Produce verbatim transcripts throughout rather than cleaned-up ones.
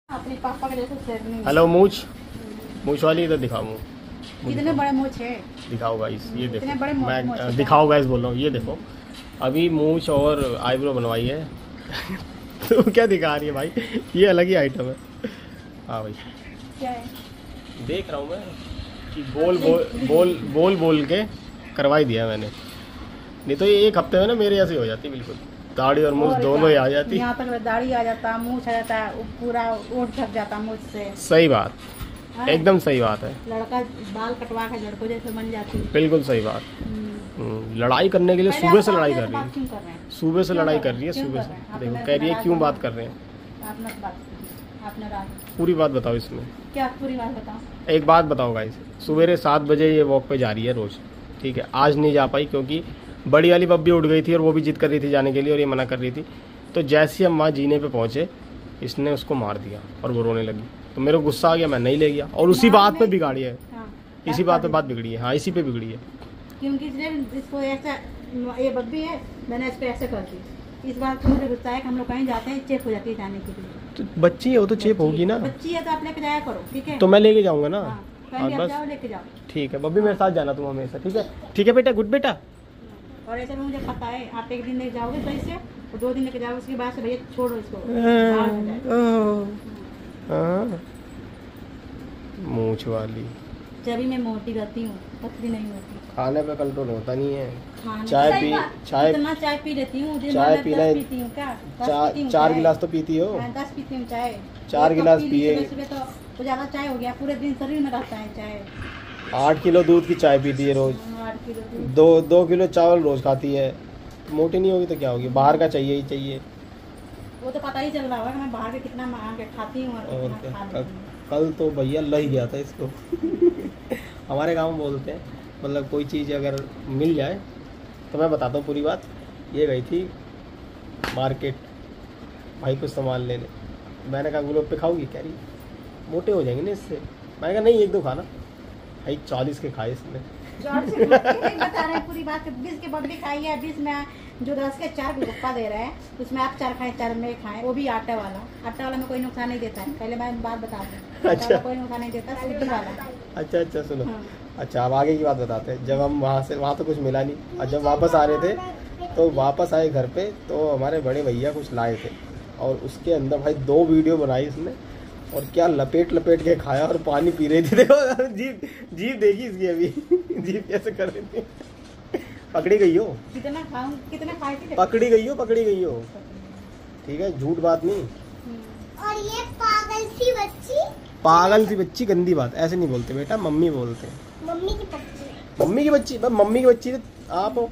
अपने पापा के जैसे शेर नहीं। हेलो मूछ मूछ वाली इधर दिखाओ मुँह। कितने बड़े मूछ है। दिखाओ गाइस, ये देखो बड़े मैं दिखाओ गाइस बोल रहा हूँ। ये देखो अभी मूछ और आईब्रो बनवाई है तो क्या दिखा रही है भाई, ये अलग ही आइटम है। हाँ भाई क्या है देख रहा हूँ मैं कि बोल बोल बोल बोल बोल के करवाई दिया मैंने, नहीं तो ये एक हफ्ते में ना मेरे ऐसे हो जाती बिल्कुल, दाढ़ी और मूछ दोनों ही आ जाती। यहाँ पर दाढ़ी आ जाता, मूछ आ जाता है, पूरा ओठ ढक जाता मूछ से। सही बात, एकदम सही बात है। लड़का बाल कटवा के लड़कों जैसे बन जाती है। बिल्कुल सही बात। लड़ाई करने के लिए सुबह से लड़ाई कर रही है, सुबह से लड़ाई कर रही है, सुबह से देखो कह रही है क्यों बात कर रहे हैं। पूरी बात बताओ इसमें। क्या पूरी बात बताओ? एक बात बताओ गाइस, सवेरे सात बजे ये वॉक पे जा रही है रोज, ठीक है। आज नहीं जा पाई क्योंकि बड़ी वाली बब्बी उठ गई थी और वो भी जिद कर रही थी जाने के लिए और ये मना कर रही थी। तो जैसे हम वहाँ जीने पे पहुंचे इसने उसको मार दिया और वो रोने लगी, तो मेरे को गुस्सा आ गया, मैं नहीं ले गया और उसी बात पे बिगाड़ी है। हाँ, इसी बात पे बात बिगड़ी है। हाँ इसी पे बिगड़ी है क्योंकि इसको ऐसा ये बब्बी है, मैंने इस पे ऐसे कर दी। इस बार तो मुझे गुस्सा है कि हम लोग कहीं जाते हैं चेप हो जाती है जाने के लिए। तो बच्ची है वो तो चेप होगी ना, बच्ची है तो आप लेके जाया करो, ठीक है। तो मैं लेके जाऊंगा ना। हाँ, बस लेके जाओ, ठीक है बब्बी मेरे साथ जाना तुम हमेशा, ठीक है। ठीक है बेटा, गुड बेटा। और ऐसे मुझे पता है आप एक दिन लेके जाओगे सही से और दो दिन लेके जाओगे, उसके बाद से भैया छोड़ो इसको। मूछ वाली जब मैं मोटी रहती हूँ पतली नहीं होती। खाने पे कंट्रोल होता नहीं है। चाय पी चाय इतना चाय पी लेती हूँ, चाय पीना पीती हूँ क्या? चार चार गिलास तो पीती हो? दस पीती हूँ चाय, चार गिलास पिए तो ज्यादा चाय हो गया, पूरे दिन शरीर में रहता है चाय। आठ किलो दूध की चाय पीती है रोज, दो दो किलो चावल रोज खाती है। मोटी नहीं होगी तो क्या होगी, बाहर का चाहिए ही चाहिए। वो तो पता ही चल रहा होगा कि मैं बाहर के कितना मांग के खाती हूँ। और क्या, कल तो भैया लग गया था इसको हमारे गांव में बोलते हैं, मतलब कोई चीज़ अगर मिल जाए तो मैं बताता हूँ पूरी बात। ये गई थी मार्केट भाई कुछ सामान लेने, मैंने कहा गुलाब पे खाऊंगी, कह रही मोटे हो जाएंगे ना इससे। मैंने कहा नहीं एक दो खाना, भाई चालीस के खाए इसने। बता रहे पूरी बात, बीस के बब्बी खाई है, बीस में जो दस के चार गुप्पा दे रहे हैं उसमें आप चार खाएं, चार में खाएं, वो भी आटे वाला। आटे वाला में कोई नुकसान नहीं देता है, पहले मैं बात बता दूं। अच्छा कोई नुकसान नहीं देता, सूजी वाला। अच्छा अच्छा सुनो। हाँ। अच्छा अब आगे की बात बताते हैं। जब हम वहाँ से वहाँ तो कुछ मिला नहीं, और जब वापस आ रहे थे तो वापस आए घर पे तो हमारे बड़े भैया कुछ लाए थे और उसके अंदर भाई दो वीडियो बनाई इसने और क्या लपेट लपेट के खाया और पानी पी रही थी। देखो जीभ जीभ देखी इसकी अभी जीभ कैसे कर रही थी। पकड़ी गई हो, कितना खाऊं कितना खाई थी, पकड़ी गई हो पकड़ी गई हो, ठीक है झूठ बात नहीं। और ये पागल सी बच्ची, पागल सी बच्ची गंदी बात ऐसे नहीं बोलते बेटा, मम्मी बोलते हैं। मम्मी की बच्ची, मम्मी की बच्ची, मम्मी की बच्ची आप हो।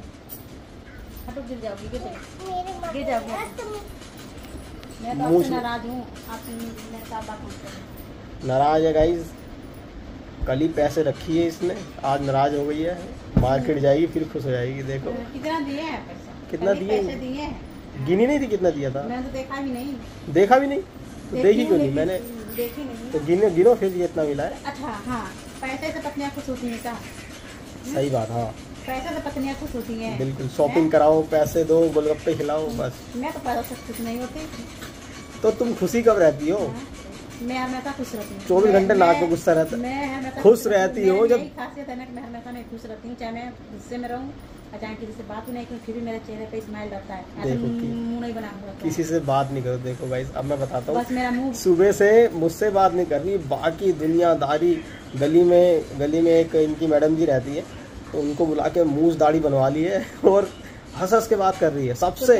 गिर जाओगी, गिर जाओगी, गिर जाओगी। मैं तो आपसे नाराज हूँ, आप मेरे साथ बात मत करो। नाराज है गाइस, कल ही पैसे रखी है इसने, आज नाराज हो गई है। मार्केट जाएगी फिर खुश हो जाएगी। देखो कितना दिए हैं पैसा, कितना दिए, पैसे दिए हैं, गिनी नहीं थी कितना दिया था। मैंने तो देखा भी नहीं। देखा भी नहीं तो देखी क्यों नहीं? मैंने देखी नहीं तो गिनो गिनो फिर ये इतना मिला है। अच्छा हाँ, पैसे से पत्नियां खुश होती हैं क्या? सही बात। हाँ पैसे से पत्नियां खुश होती हैं, बिल्कुल। शॉपिंग कराओ, पैसे दो, गोलगप्पे खिलाओ, बस। मैं तो पैसे से खुश नहीं होती। तो तुम खुशी कब रहती हो? मैं हमेशा खुश रहती हूँ। चौबीस घंटे नाक में गुस्सा रहता है, खुश रहती हो जब। खासियत है ना, मैं हमेशा नहीं खुश रहती हूँ, चाहे मैं गुस्से में रहूँ, चाहे किसी से बात नहीं करूँ, फिर भी मेरे चेहरे पे स्माइल रहता है। देखो मुंह नहीं बना हुआ, किसी से बात नहीं करो। देखो गाइस अब मैं बताता हूँ, बस मेरा मुंह सुबह से मुझसे बात नहीं कर रही, बाकी दुनियादारी गली में गली में एक इनकी मैडम जी रहती है तो उनको बुला के मूछ दाढ़ी बनवा ली है और हंस हंस के बात कर रही है सबसे।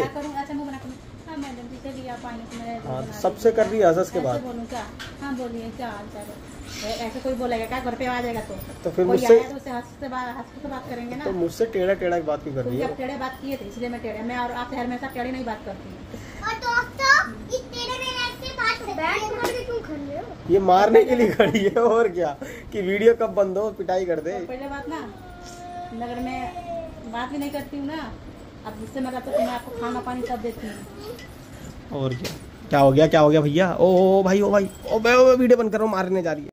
हाँ सबसे कर रही है हंस हंस के बात। हाँ बोलिए क्या हाल चाल है? ऐसे कोई बोलेगा क्या घर पे आ जाएगा तो तो फिर मुझसे तो उससे हंस से बात करेंगे ना। तो मुझसे टेढ़ा टेढ़ा बात क्यों कर रही है? टेढ़े बात किए थे इसलिए मैं टेढ़े, मैं और आपसे हमेशा टेढ़े नहीं बात करती हूँ। और दोस्तों इस टेढ़े टेढ़े से बात करके क्यों कर रहे हो? ये मारने के लिए खड़ी है और क्या, कि वीडियो कब बंद हो पिटाई कर दे। पहले बात ना, अगर मैं बात भी नहीं करती हूँ ना, अब जिससे मैं करता तो मैं आपको खाना पानी सब देती हूँ। और क्या क्या हो गया क्या हो गया भैया? ओ, ओ भाई ओ भाई ओ, ओ वीडियो बंद कर रहा हूँ, मारने जा रही है।